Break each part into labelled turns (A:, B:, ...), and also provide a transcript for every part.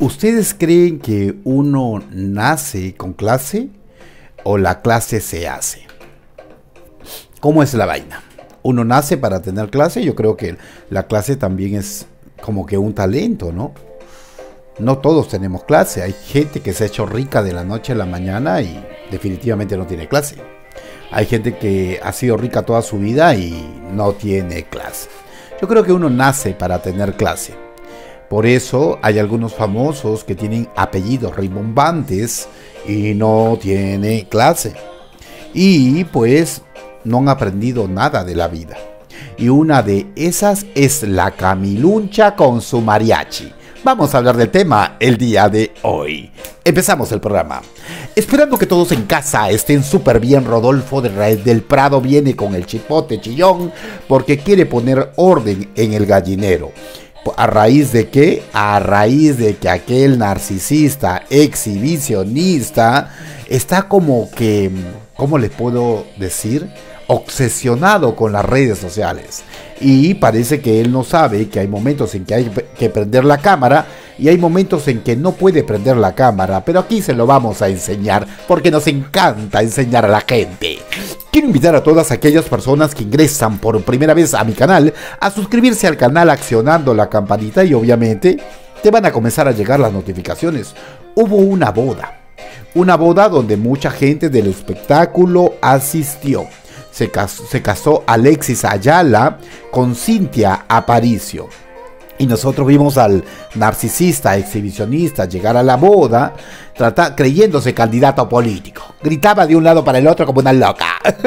A: ¿Ustedes creen que uno nace con clase o la clase se hace? ¿Cómo es la vaina? ¿Uno nace para tener clase? Yo creo que la clase también es como que un talento, ¿no? No todos tenemos clase. Hay gente que se ha hecho rica de la noche a la mañana y definitivamente no tiene clase. Hay gente que ha sido rica toda su vida y no tiene clase. Yo creo que uno nace para tener clase. Por eso hay algunos famosos que tienen apellidos rimbombantes y no tienen clase. Y pues no han aprendido nada de la vida. Y una de esas es la Camiluncha con su mariachi. Vamos a hablar del tema el día de hoy. Empezamos el programa. Esperando que todos en casa estén súper bien, Rodolfo del Prado viene con el chipote chillón porque quiere poner orden en el gallinero. ¿A raíz de qué? A raíz de que aquel narcisista, exhibicionista, está como que, ¿cómo le puedo decir? Obsesionado con las redes sociales. Y parece que él no sabe que hay momentos en que hay que prender la cámara y hay momentos en que no puede prender la cámara. Pero aquí se lo vamos a enseñar porque nos encanta enseñar a la gente. Quiero invitar a todas aquellas personas que ingresan por primera vez a mi canal a suscribirse al canal accionando la campanita y obviamente te van a comenzar a llegar las notificaciones. Hubo una boda donde mucha gente del espectáculo asistió. Se casó Alexis Ayala con Cintia Aparicio. Y nosotros vimos al narcisista, exhibicionista llegar a la boda creyéndose candidato político. Gritaba de un lado para el otro como una loca.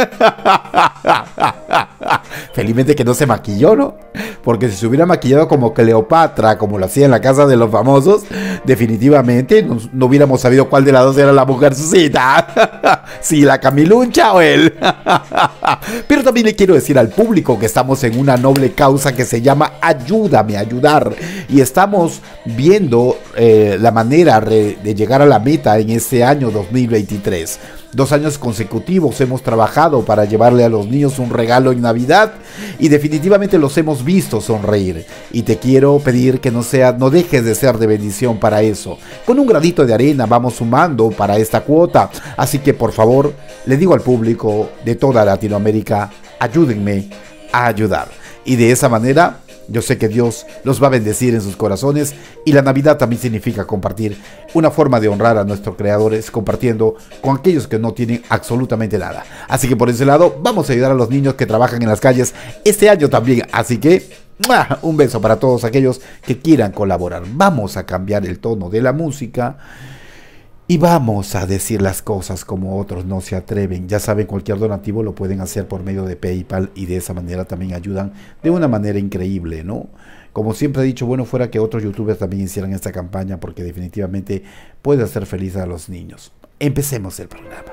A: Felizmente que no se maquilló, ¿no? Porque si se hubiera maquillado como Cleopatra, como lo hacía en la casa de los famosos, definitivamente no hubiéramos sabido cuál de las dos era la mujercita. Si la Camiluncha o él. Pero también le quiero decir al público que estamos en una noble causa que se llama Ayúdame a Ayudar. Y estamos viendo la manera de llegar a la meta en este año 2023. 2 años consecutivos hemos trabajado para llevarle a los niños un regalo en Navidad y definitivamente los hemos visto sonreír. Y te quiero pedir que no dejes de ser de bendición para eso. Con un granito de arena vamos sumando para esta cuota. Así que por favor, le digo al público de toda Latinoamérica, ayúdenme a ayudar. Y de esa manera yo sé que Dios los va a bendecir en sus corazones y la Navidad también significa compartir. Una forma de honrar a nuestros creadores compartiendo con aquellos que no tienen absolutamente nada. Así que por ese lado vamos a ayudar a los niños que trabajan en las calles este año también. Así que un beso para todos aquellos que quieran colaborar. Vamos a cambiar el tono de la música. Y vamos a decir las cosas como otros no se atreven. Ya saben, cualquier donativo lo pueden hacer por medio de PayPal y de esa manera también ayudan de una manera increíble, ¿no? Como siempre he dicho, bueno fuera que otros youtubers también hicieran esta campaña porque definitivamente puede hacer feliz a los niños. Empecemos el programa.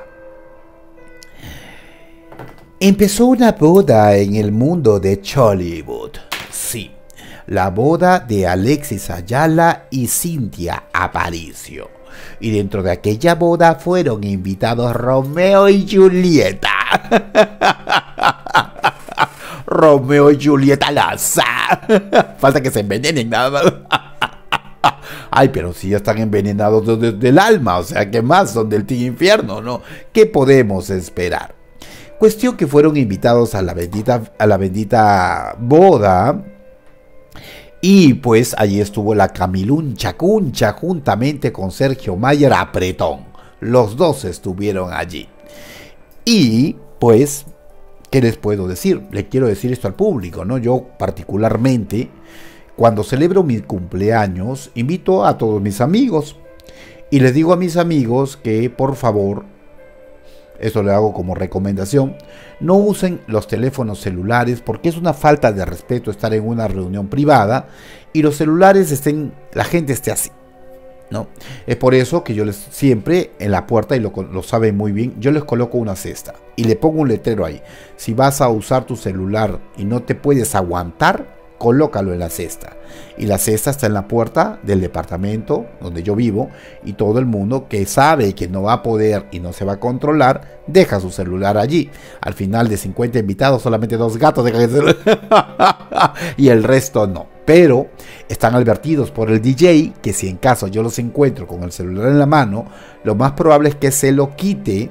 A: Empezó una boda en el mundo de Chollywood. Sí, la boda de Alexis Ayala y Cintia Aparicio. Y dentro de aquella boda fueron invitados Romeo y Julieta. Romeo y Julieta Laza. Falta que se envenenen nada más. Ay, pero si ya están envenenados desde el alma, o sea, ¿qué más? Son del Team Infierno, ¿no? ¿Qué podemos esperar? Cuestión que fueron invitados a la bendita boda. Y pues allí estuvo la Camiluncha Cuncha juntamente con Sergio Mayer Apretón. Los dos estuvieron allí. Y pues, ¿qué les puedo decir? Le quiero decir esto al público, ¿no? Yo particularmente, cuando celebro mi cumpleaños, invito a todos mis amigos. Y les digo a mis amigos que por favor, esto lo hago como recomendación, no usen los teléfonos celulares porque es una falta de respeto estar en una reunión privada y los celulares la gente esté así, ¿no? Es por eso que yo les siempre en la puerta, y lo saben muy bien, yo les coloco una cesta y le pongo un letrero ahí. Si vas a usar tu celular y no te puedes aguantar, colócalo en la cesta. Y la cesta está en la puerta del departamento donde yo vivo, y todo el mundo que sabe que no va a poder y no se va a controlar, deja su celular allí. Al final de 50 invitados, solamente 2 gatos dejan el celular y el resto no. Pero están advertidos por el DJ que si en caso yo los encuentro con el celular en la mano, lo más probable es que se lo quite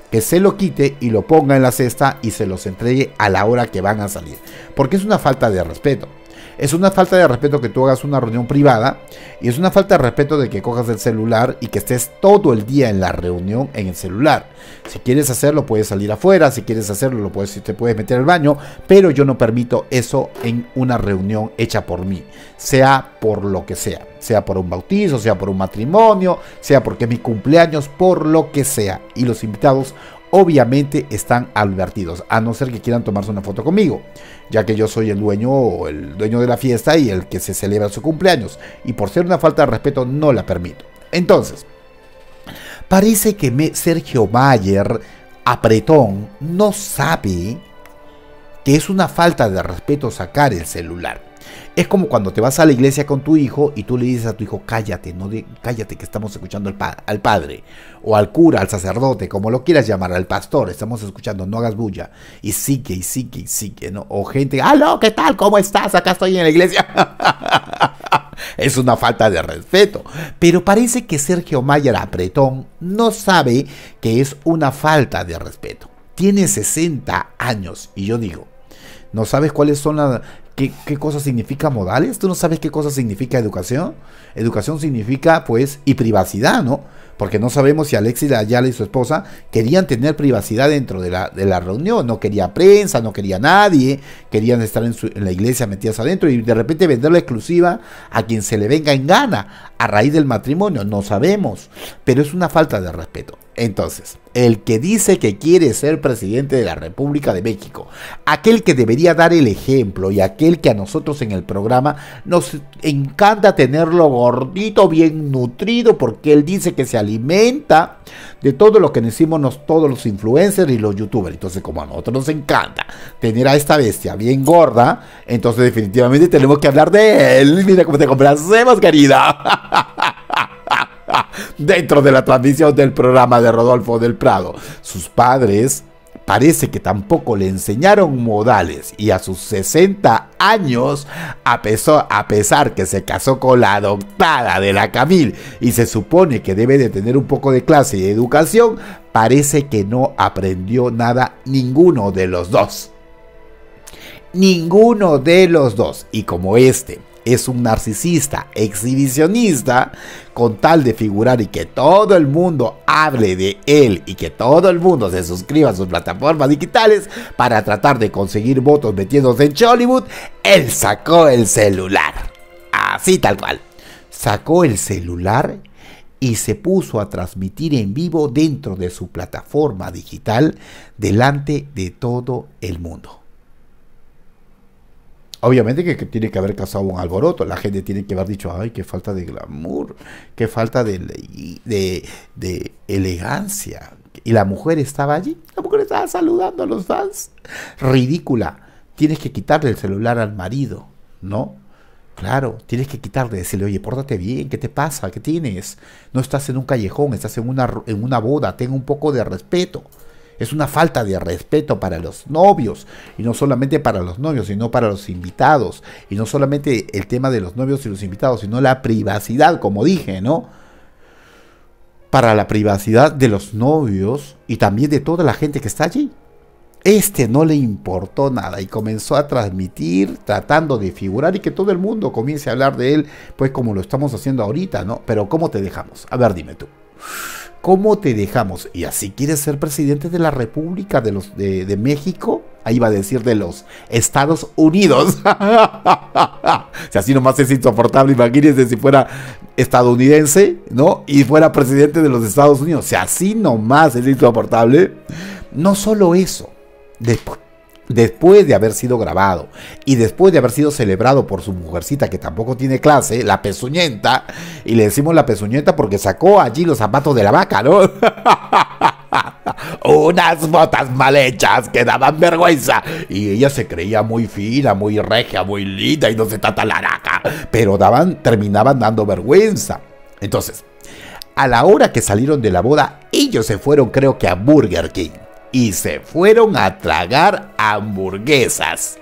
A: y lo ponga en la cesta y se los entregue a la hora que van a salir. Porque es una falta de respeto. Es una falta de respeto que tú hagas una reunión privada, y es una falta de respeto de que cojas el celular y que estés todo el día en la reunión en el celular. Si quieres hacerlo, puedes salir afuera. Si quieres hacerlo, te puedes meter al baño, pero yo no permito eso en una reunión hecha por mí, sea por lo que sea. Sea por un bautizo, sea por un matrimonio, sea porque es mi cumpleaños, por lo que sea. Y los invitados obviamente están advertidos, a no ser que quieran tomarse una foto conmigo, ya que yo soy el dueño de la fiesta y el que se celebra su cumpleaños, y por ser una falta de respeto no la permito. Entonces, parece que Sergio Mayer, apretón, no sabe que es una falta de respeto sacar el celular. Es como cuando te vas a la iglesia con tu hijo y tú le dices a tu hijo, cállate, cállate que estamos escuchando al padre, o al cura, al sacerdote, como lo quieras llamar, al pastor, estamos escuchando, no hagas bulla. Y sigue, ¿no? O gente, aló, ¿qué tal? ¿Cómo estás? Acá estoy en la iglesia. Es una falta de respeto. Pero parece que Sergio Mayer, apretón, no sabe que es una falta de respeto. Tiene 60 años y yo digo, ¿no sabes cuáles son ¿Qué cosa significa modales? ¿Tú no sabes qué cosa significa educación? Educación significa, pues, y privacidad, ¿no? Porque no sabemos si Alexis Ayala y su esposa querían tener privacidad dentro de la reunión. No quería prensa, no quería nadie. Querían estar en la iglesia metidas adentro y de repente vender la exclusiva a quien se le venga en gana a raíz del matrimonio. No sabemos, pero es una falta de respeto. Entonces, el que dice que quiere ser presidente de la República de México, aquel que debería dar el ejemplo y aquel que a nosotros en el programa nos encanta tenerlo gordito, bien nutrido, porque él dice que se alimenta de todo lo que decimos todos los influencers y los youtubers. Entonces, como a nosotros nos encanta tener a esta bestia bien gorda, entonces definitivamente tenemos que hablar de él. Mira cómo te complacemos, querida. Dentro de la transmisión del programa de Rodolfo del Prado, sus padres parece que tampoco le enseñaron modales, y a sus 60 años, a pesar que se casó con la adoptada de la Camil y se supone que debe de tener un poco de clase y educación, parece que no aprendió nada ninguno de los dos. Ninguno de los dos. Y como es un narcisista, exhibicionista, con tal de figurar y que todo el mundo hable de él y que todo el mundo se suscriba a sus plataformas digitales para tratar de conseguir votos metiéndose en Hollywood, él sacó el celular. Así tal cual. Sacó el celular y se puso a transmitir en vivo dentro de su plataforma digital delante de todo el mundo. Obviamente que tiene que haber causado un alboroto. La gente tiene que haber dicho, ay, qué falta de glamour, qué falta de elegancia. Y la mujer estaba allí, la mujer estaba saludando a los fans. Ridícula. Tienes que quitarle el celular al marido, ¿no? Claro, tienes que quitarle, decirle, oye, pórtate bien, ¿qué te pasa? ¿Qué tienes? No estás en un callejón, estás en una boda, ten un poco de respeto. Es una falta de respeto para los novios, y no solamente para los novios, sino para los invitados, y no solamente el tema de los novios y los invitados, sino la privacidad, como dije, ¿no? Para la privacidad de los novios y también de toda la gente que está allí. No le importó nada y comenzó a transmitir, tratando de figurar y que todo el mundo comience a hablar de él, pues como lo estamos haciendo ahorita, ¿no? Pero ¿cómo te dejamos? A ver, dime tú. ¿Cómo te dejamos? ¿Y así quieres ser presidente de la República de México? Ahí va a decir de los Estados Unidos. Si así nomás es insoportable, imagínense si fuera estadounidense, ¿no? Y fuera presidente de los Estados Unidos. Si así nomás es insoportable. No solo eso. Después de haber sido grabado y después de haber sido celebrado por su mujercita que tampoco tiene clase, la pezuñenta, y le decimos la pezuñenta porque sacó allí los zapatos de la vaca, ¿no? unas botas mal hechas que daban vergüenza. Y ella se creía muy fina, muy regia, muy linda y no se trata laraca, pero terminaban dando vergüenza. Entonces, a la hora que salieron de la boda, ellos se fueron, creo que a Burger King, y se fueron a tragar hamburguesas.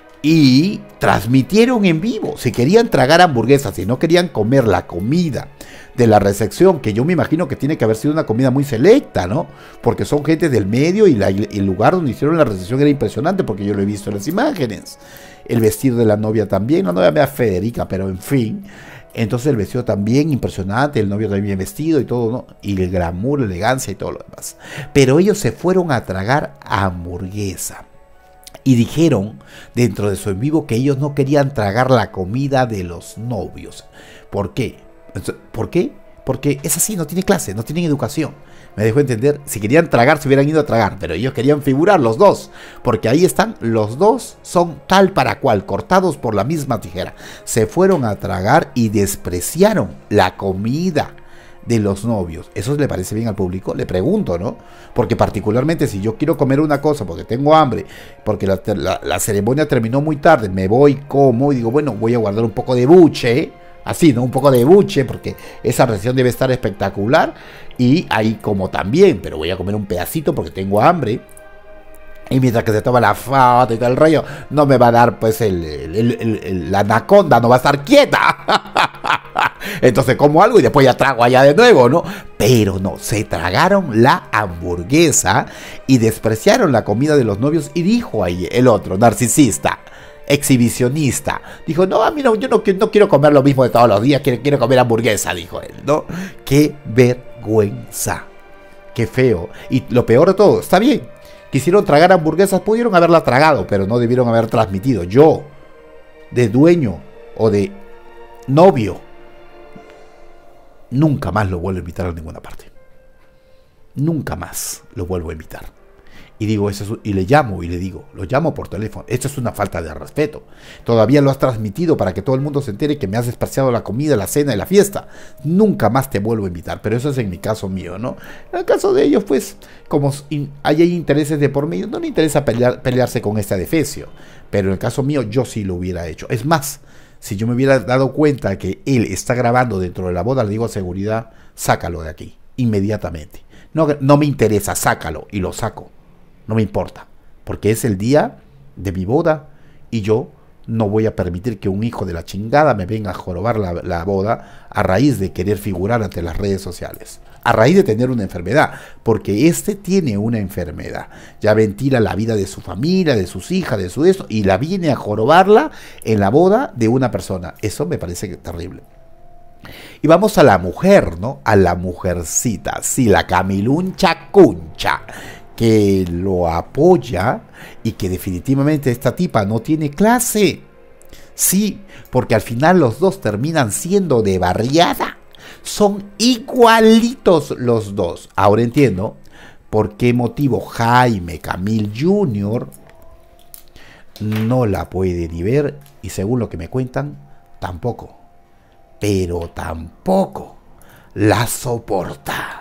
A: Y transmitieron en vivo. Si querían tragar hamburguesas, si no querían comer la comida de la recepción, que yo me imagino que tiene que haber sido una comida muy selecta, ¿no? Porque son gente del medio y el lugar donde hicieron la recepción era impresionante, porque yo lo he visto en las imágenes. El vestido de la novia también, la novia es Federica, pero en fin. Entonces el vestido también impresionante, el novio también bien vestido y todo, ¿no? Y el glamour, la elegancia y todo lo demás. Pero ellos se fueron a tragar hamburguesa. Y dijeron dentro de su en vivo que ellos no querían tragar la comida de los novios. ¿Por qué? ¿Por qué? Porque es así, no tiene clase, no tienen educación. Me dejó entender, si querían tragar, se hubieran ido a tragar, pero ellos querían figurar los dos, porque ahí están, los dos son tal para cual, cortados por la misma tijera. Se fueron a tragar y despreciaron la comida de los novios. ¿Eso le parece bien al público? Le pregunto, ¿no? Porque particularmente si yo quiero comer una cosa porque tengo hambre, porque la ceremonia terminó muy tarde, me voy, como y digo, bueno, voy a guardar un poco de buche, así, ¿no? Un poco de buche, porque esa recepción debe estar espectacular, y ahí como también, pero voy a comer un pedacito porque tengo hambre. Y mientras que se toma la foto y todo el rollo, no me va a dar pues la anaconda, no va a estar quieta. Entonces como algo y después ya trago allá de nuevo, ¿no? Pero no, se tragaron la hamburguesa y despreciaron la comida de los novios. Y dijo ahí el otro, narcisista, exhibicionista, dijo, no, a mí no, yo no quiero comer lo mismo de todos los días, quiero comer hamburguesa, dijo él, ¿no? Qué vergüenza, qué feo. Y lo peor de todo, está bien, quisieron tragar hamburguesas, pudieron haberla tragado, pero no debieron haber transmitido. Yo, de dueño o de novio, nunca más lo vuelvo a invitar a ninguna parte. Nunca más lo vuelvo a invitar. Y digo, y le llamo y le digo, lo llamo por teléfono. Esto es una falta de respeto. Todavía lo has transmitido para que todo el mundo se entere que me has despreciado la comida, la cena y la fiesta. Nunca más te vuelvo a invitar. Pero eso es en mi caso mío, ¿no? En el caso de ellos, pues, como hay intereses de por medio, no le interesa pelearse con este adefesio. Pero en el caso mío, yo sí lo hubiera hecho. Es más, si yo me hubiera dado cuenta que él está grabando dentro de la boda, le digo a seguridad, sácalo de aquí, inmediatamente. No me interesa, sácalo, y lo saco. No me importa, porque es el día de mi boda y yo no voy a permitir que un hijo de la chingada me venga a jorobar la boda a raíz de querer figurar ante las redes sociales, a raíz de tener una enfermedad, porque este tiene una enfermedad, ya ventila la vida de su familia, de sus hijas, de su esto, y la viene a jorobarla en la boda de una persona. Eso me parece terrible. Y vamos a la mujer, ¿no? A la mujercita, sí, la Camiluncha Cuncha, que lo apoya y que definitivamente esta tipa no tiene clase. Sí, porque al final los dos terminan siendo de barriada. Son igualitos los dos. Ahora entiendo por qué motivo Jaime Camil Jr. no la puede ni ver y según lo que me cuentan, tampoco. Pero tampoco la soporta.